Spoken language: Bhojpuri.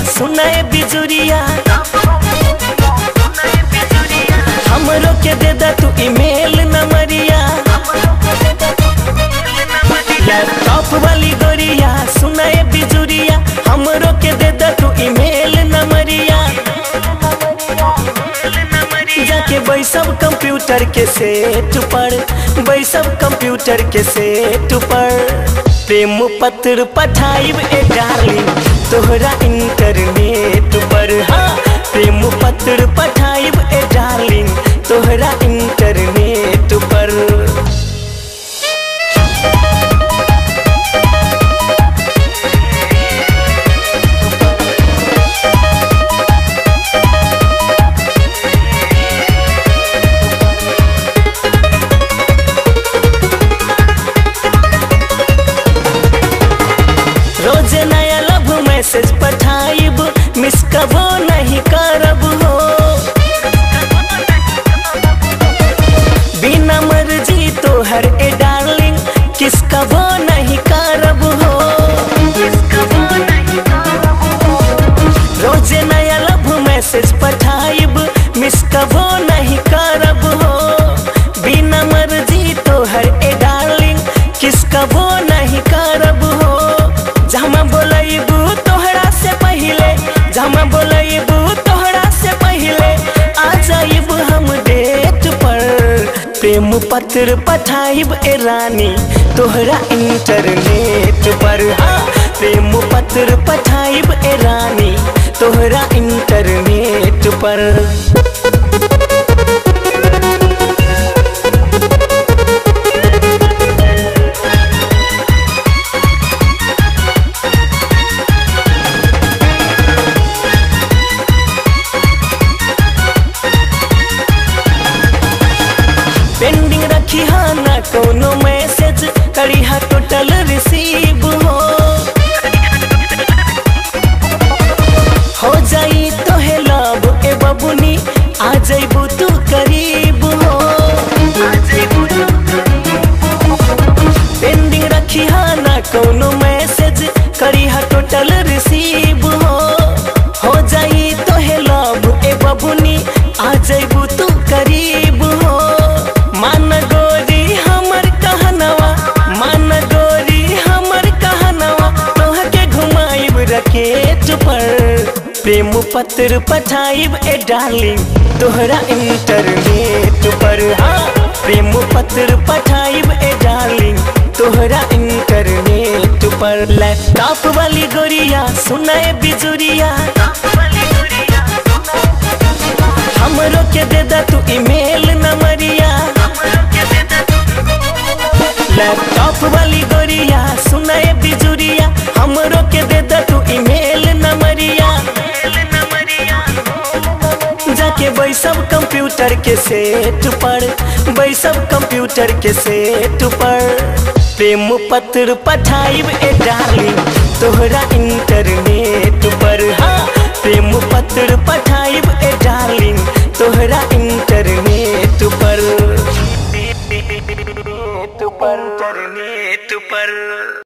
सुनाए बिजुरिया, हमरो के दे दा तू ईमेल नंबरिया। लैपटॉप वाली गोरिया सुनाए बिजुरिया, हमरो के दे दा तू ईमेल नंबरिया। जाके बैसब कंप्यूटर के सेट पर, बैसब कंप्यूटर के सेट पर। प्रेम पत्र पठाइब ए डार्लिंग तोहरा इंटरनेट पर। हाँ, प्रेम पत्र पठाइब ए डार्लिंग तोहरा इंटरनेट पर। रोज नया लव मैसेज पठाइब, मिस कबो नहीं करब हो। बिना मर्जी तोहर ए डार्लिंग किस कबो नहीं करब हो। रोज नया लव मैसेज पठाइब, मिस कबो नहीं करब हो। बिना मर्जी तोहर ए डार्लिंग किस कबो नहीं करब हो। जहाँ बोलैबू तोहरा से पहले, जहाँ बोलैबू तोहरा से पहले आ जाइब हम डेट पर। प्रेम पत्र पठाइब ए रानी तोहरा इंटरनेट पर। हाँ, प्रेम पत्र पठाइब ए रानी तोहरा इंटरनेट पर। पेंडिंग रखी हाँ ना कोनो मैसेज, करी हा टोटल रिसीव हो जाई तो है लव ए बबुनी, आ जाइबू तू करीब हो। पेंडिंग रखी हाँ ना कोनो मैसेज, करी हा टोटल रिसीव हो जाई तो है लव ए बबुनी, आ जाइबू तू करीब हो। मान गोरी हमर कहनवा, मान गोरी हमर कहनवा, तोह के घुमाइब रकेट पर। प्रेम पत्र पठाइब ए डार्लिंग तोहरा इंटरनेट पर। हाँ, प्रेम पत्र पठाइब ए डार्लिंग तोहरा इंटरनेट पर। लैपटॉप वाली गोरिया सुनाए बिजुरिया, हमरो के दे दा तू ईमेल नंबरिया। लैपटॉप वाली गोरिया सुनाए बिजुरिया, हमरो के दे दा तू ईमेल नंबरिया। जाके बैसब कंप्यूटर के सेट पर, बैसब कंप्यूटर के सेट पर। प्रेम पत्र पठाइब ए डार्लिंग तोहरा इंटरनेट पर। हाँ, प्रेम पत्र पठाइब ए डार्लिंग तोहरा इंटरनेट पर। इंटरनेट पर।